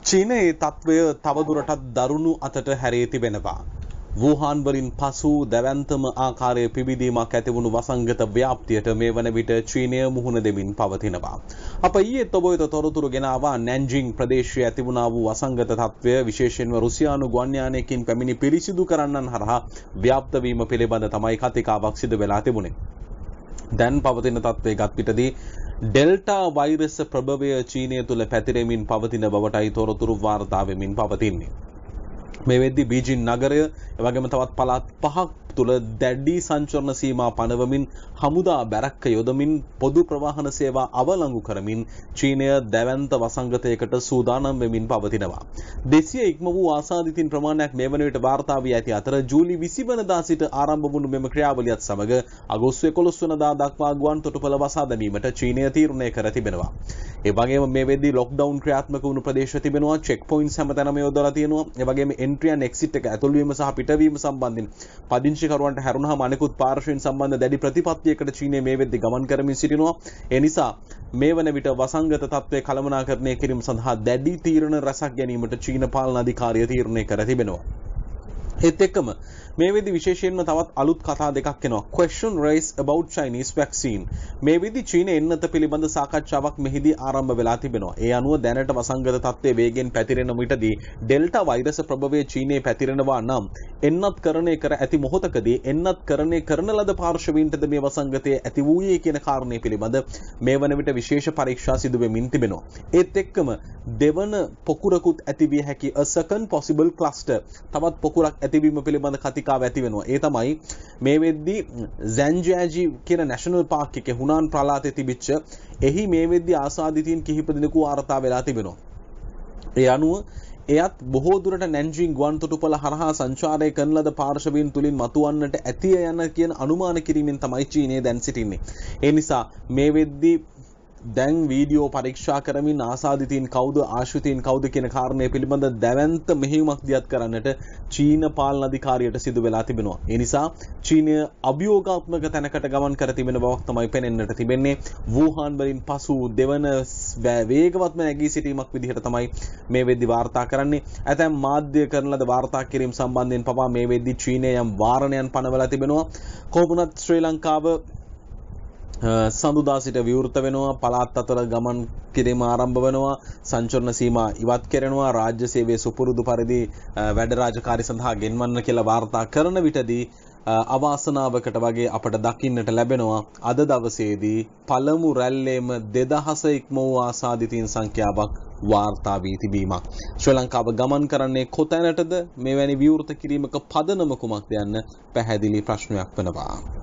චීනයේ තත්වය තවදුරටත් දරුණු අතට හැරී තිබෙනවා. වුහාන් වලින් පසු දැවැන්තම ආකාරයේ පිබිදීමක් ඇතිවුණු වසංගත ව්‍යාප්තියට මේ වන විට චීනය මුහුණ දෙමින් පවතිනවා. අප ඊයේත් ඔබ වෙත තොරතුරු ගෙන ආවා නැන්ජින් ප්‍රදේශයේ ඇතිවුණා වූ වසංගත තත්වය විශේෂයෙන්ම රුසියානු ගුවන් යානයකින් පැමිණි පිරිසිදු කරන්නන් හරහා ව්‍යාප්ත වීම පිළිබඳ තමයි කතිකාවක් සිදු වෙලා තිබුණේ. දැන් පවතින තත්වයේ ගත් පිටදී ඩෙල්ටා වෛරස් ප්‍රභවය චීනය තුළ පැතිරෙමින් පවතින බවටයි තොරතුරු වාර්තා වෙමින් පවතින්නේ. මේ වෙද්දී බීජිං නගරය එවැගේම තවත් පළාත් 5ක් තුළ දැඩි සංචරණ සීමා පනවමින් හමුදා බැරක්ක යොදමින් පොදු ප්‍රවාහන සේවා අවලංගු කරමින් චීනය දැවැන්ත වසංගතයකට සූදානම් වෙමින් පවතිනවා. 200 ඉක්ම වූ ආසාදිතින් ප්‍රමාණයක් මේ වන විට වාර්තා වී ඇති අතර ජූලි 20 වෙනිදා සිට ආරම්භ වුණු මෙම ක්‍රියාවලියත් සමග අගෝස්තු 11 වෙනිදා දක්වා ගුවන් තොටුපළ වසා දැමීමට චීනය තීරණය කර තිබෙනවා. ඒ වගේම මේ වෙද්දී ලොක්ඩවුන් ක්‍රියාත්මක වුණු ප්‍රදේශ තිබෙනවා. චෙක් පොයින්ට්ස් හැමතැනම යොදලා තියෙනවා. ඒ වගේම එන්ට්‍රි ඇන්ඩ් එක්සිට් එක ඇතුල්වීම සහ පිටවීම සම්බන්ධයෙන් පදිංචිකරුවන්ට හැරුණාම අනෙකුත් පාර්ශ්වයන් සම්බන්ධ දැඩි ප්‍රතිපත්තියකට චීනය මේ වෙද්දී ගමන් කරමින් සිටිනවා. ඒ නිසා මේ වන විට වසංගත තත්ත්වයේ කළමනාකරණය කිරීම සඳහා දැඩි තීරණ රැසක් ගැනීමට චීන පාලන අධිකාරිය තීරණය කර තිබෙනවා. ඒත් එක්කම මේ වෙද්දී විශේෂයෙන්ම තවත් අලුත් කතා දෙකක් එනවා. question raised about Chinese vaccine. මේ වෙද්දී චීන එන්නත පිළිබඳ සාකච්ඡාවක් මෙහිදී ආරම්භ වෙලා තිබෙනවා. ඒ අනුව දැනට වසංගත තත්ත්වයේ වේගෙන් පැතිරෙන විටදී ඩෙල්ටා වෛරස් ප්‍රභවය චීනයේ පැතිරෙනවා නම් එන්නත්කරණය කර ඇති මොහොතකදී එන්නත්කරණය කරන ලද පාර්ශවීන්ටද මේ වසංගතය ඇති වූයේ කියන කාරණේ පිළිබඳ මේ වන විට විශේෂ පරීක්ෂා සිදු වෙමින් තිබෙනවා. ඒත් එක්කම දෙවන පොකුරකුත් ඇති විය හැකි a second possible cluster තවත් පොකුරක් ඇතිවීම පිළිබඳ කතිකාව ඇති වෙනවා. ඒ තමයි මේ වෙද්දී Zhangjiajie කියන නැෂනල් පාර්ක් එකේ හුනාන් ප්‍රලාතයේ තිබිච්ච එහි මේ වෙද්දී ආසාදිතයින් කිහිප දෙනෙකු වාර්තා වෙලා තිබෙනවා. ඒ අනුව එයත් බොහෝ දුරට නැන්ජින් ගුවන් තොටුපළ හරහා සංචාරය කරන ලද පාර්ශවීන් තුලින් මතුවන්නට ඇතිය යන කියන අනුමාන කිරීමෙන් තමයි චීනය දැන් සිටින්නේ. ඒ නිසා මේ වෙද්දී දැන් වීඩියෝ පරීක්ෂා කරමින් ආසාදිතයින් කවුද ආශ්‍රිතයින් කවුද කියන කාරණය පිළිබඳ දැවැන්ත මෙහෙයුමක් දියත් කරන්නට චීන පාලන අධිකාරියට සිදු වෙලා තිබෙනවා. ඒ නිසා චීනය අභියෝගාත්මක තැනකට ගමන් කර තිබෙන බවක් තමයි පෙනෙන්නට තිබෙන්නේ. වුහාන් වලින් පසු දෙවන වේගවත්ම නැගී සිටීමක් විදිහට තමයි මේ වෙද්දී වාර්තා කරන්නේ. ඇතැම් මාධ්‍ය කරන ලද වාර්තා කිරීම සම්බන්ධයෙන් පවා මේ වෙද්දී චීනය යම් වාරණයන් පනවලා තිබෙනවා. කොහොමුණත් ශ්‍රී ලංකාව සඳුදා සිට විවෘත වෙනවා. පළාත් අතර ගමන් කිරීම ආරම්භ වෙනවා. සංචරණ සීමා ඉවත් කරනවා. රාජ්‍ය සේවයේ සුපුරුදු පරිදි වැඩ රාජකාරී සඳහා ගෙන්වන්න කියලා වාර්තා කරන විටදී අවාසනාවකට වගේ අපට දකින්නට ලැබෙනවා අද දවසේදී පළමු රැල්ලේම 2000 ඉක්ම වූ ආසාදිතයින් සංඛ්‍යාවක් වාර්තා වී තිබීමක්. ශ්‍රී ලංකාව ගමන් කරන්නේ කොතැනටද? මෙවැනි විවෘත කිරීමක පදනම කුමක්ද යන්න පැහැදිලි ප්‍රශ්නයක් වෙනවා.